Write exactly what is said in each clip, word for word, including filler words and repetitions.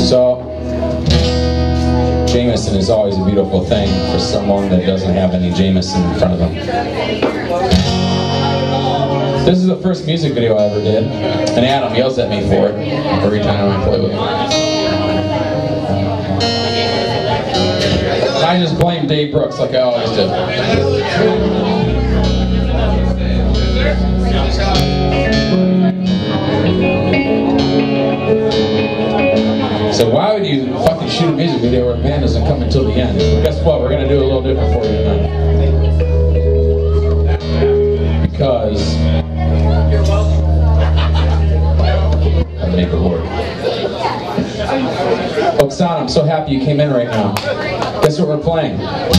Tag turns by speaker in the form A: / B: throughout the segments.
A: So, Jameson is always a beautiful thing for someone that doesn't have any Jameson in front of them. This is the first music video I ever did, and Adam yells at me for it every time I play with him. And I just blame Dave Brooks like I always do. So why would you fucking shoot a music video where a band doesn't come until the end? Well, guess what? We're gonna do a little different for you tonight. Because I make it work. Oksana, I'm so happy you came in right now. Guess what we're playing?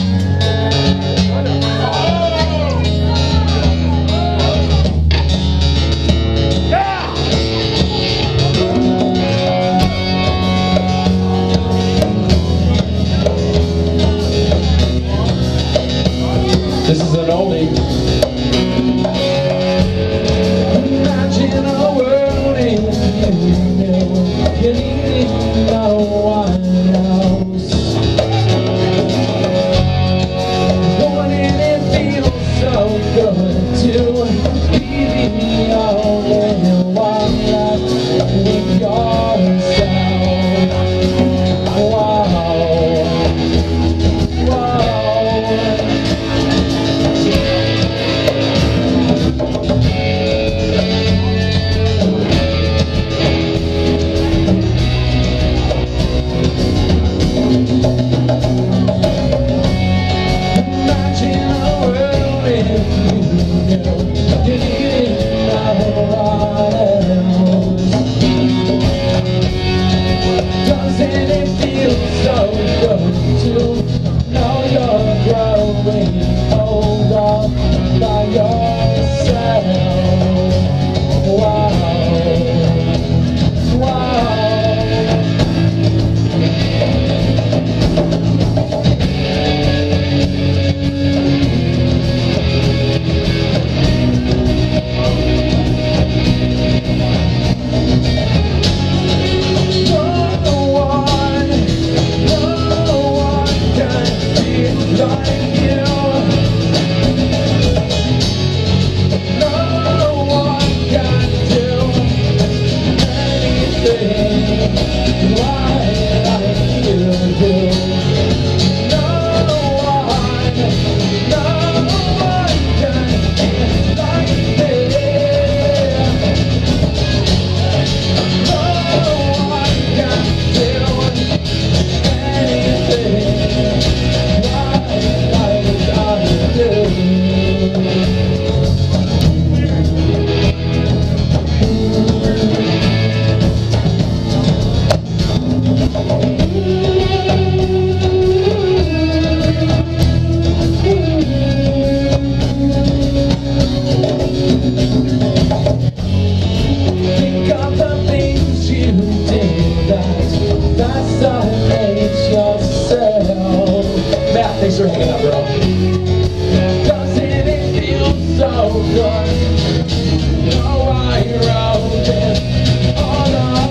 A: This is an oldie. Imagine a world in you, in a White House. Wouldn't it feel so good to be the only one left with yourself? Wow, wow. Thanks for hanging out, bro. Doesn't it feel so good? Oh, I wrote this all about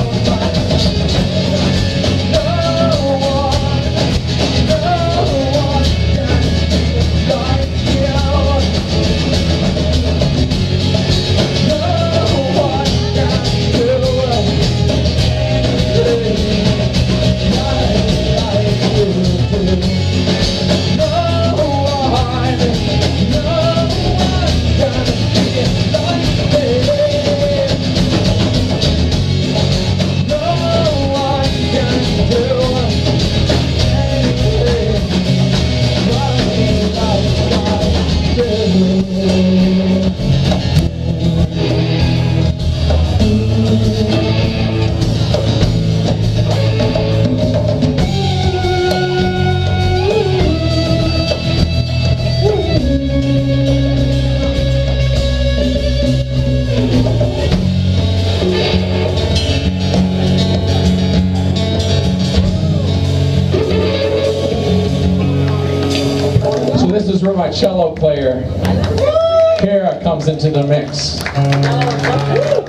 A: no one, no one can be like you. No one can do anything like you do. This is where my cello player, Kara, comes into the mix.